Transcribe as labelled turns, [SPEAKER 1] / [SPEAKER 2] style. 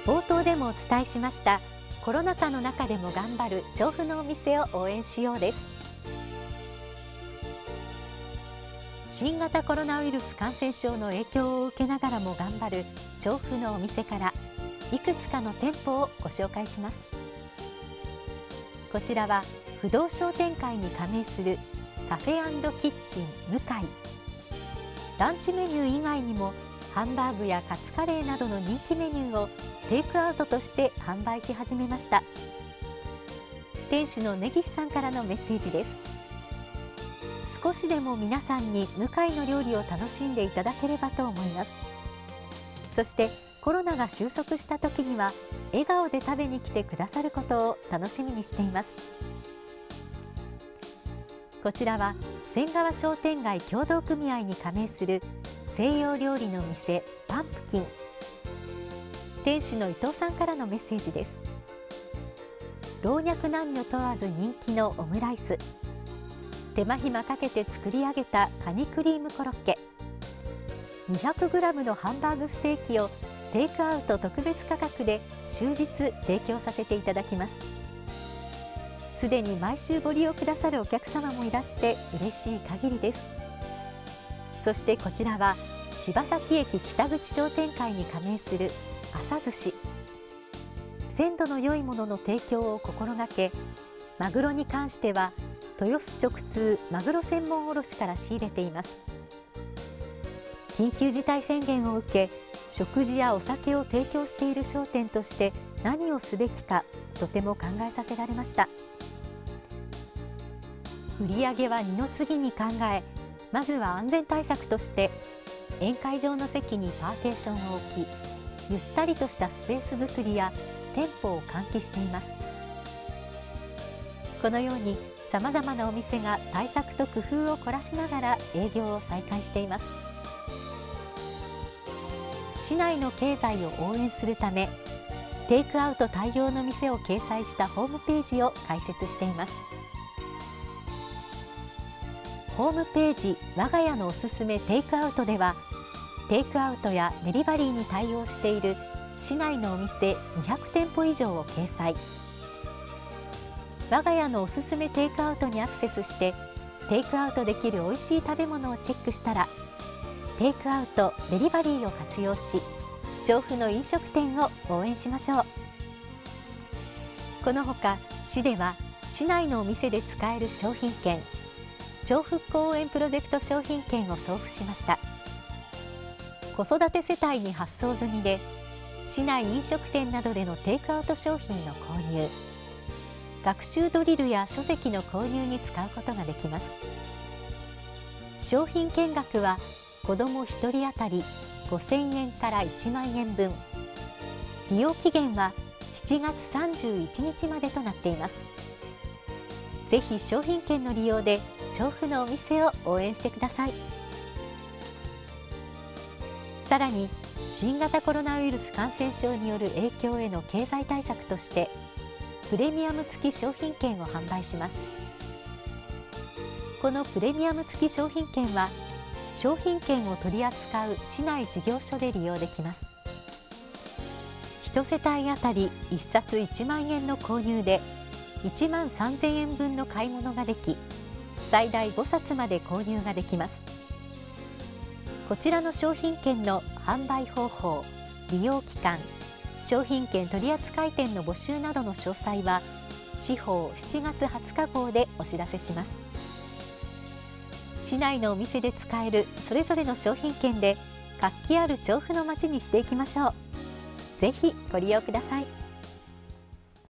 [SPEAKER 1] 冒頭でもお伝えしましたコロナ禍の中でも頑張る調布のお店を応援しようです。新型コロナウイルス感染症の影響を受けながらも頑張る調布のお店からいくつかの店舗をご紹介します。こちらは不動商店会に加盟するカフェ&キッチン向井。ランチメニュー以外にもハンバーグやカツカレーなどの人気メニューをテイクアウトとして販売し始めました。店主の根岸さんからのメッセージです。少しでも皆さんに向井の料理を楽しんでいただければと思います。そしてコロナが収束した時には笑顔で食べに来てくださることを楽しみにしています。こちらは仙川商店街協同組合に加盟する西洋料理の店パンプキン。店主の伊藤さんからのメッセージです。老若男女問わず人気のオムライス、手間暇かけて作り上げたカニクリームコロッケ、200g のハンバーグステーキをテイクアウト特別価格で終日提供させていただきます。すでに毎週ご利用くださるお客様もいらして嬉しい限りです。そしてこちらは柴崎駅北口商店会に加盟する朝寿司。鮮度の良いものの提供を心がけ、マグロに関しては豊洲直通マグロ専門卸から仕入れています。緊急事態宣言を受け、食事やお酒を提供している商店として何をすべきかとても考えさせられました。売上は二の次に考え、まずは安全対策として宴会場の席にパーテーションを置き、ゆったりとしたスペース作りや店舗を換気しています。このようにさまざまなお店が対策と工夫を凝らしながら営業を再開しています。市内の経済を応援するため、テイクアウト対応の店を掲載したホームページを開設しています。ホームページ我が家のおすすめテイクアウトでは、テイクアウトやデリバリーに対応している市内のお店200店舗以上を掲載。我が家のおすすめテイクアウトにアクセスしてテイクアウトできるおいしい食べ物をチェックしたら、テイクアウト、デリバリーを活用し、調布の飲食店を応援しましょう。このほか市では市内のお店で使える商品券、調布公園プロジェクト商品券を送付しました。子育て世帯に発送済みで、市内飲食店などでのテイクアウト商品の購入、学習ドリルや書籍の購入に使うことができます。商品券額は子ども1人当たり5000円から1万円分。利用期限は7月31日までとなっています。ぜひ商品券の利用で調布のお店を応援してください。さらに新型コロナウイルス感染症による影響への経済対策としてプレミアム付き商品券を販売します。このプレミアム付き商品券は商品券を取り扱う市内事業所で利用できます。1世帯あたり1冊1万円の購入で1万3000円分の買い物ができ、最大5冊まで購入ができます。こちらの商品券の販売方法、利用期間、商品券取扱店の募集などの詳細は市報7月20日号でお知らせします。市内のお店で使えるそれぞれの商品券で活気ある調布の街にしていきましょう。ぜひご利用ください。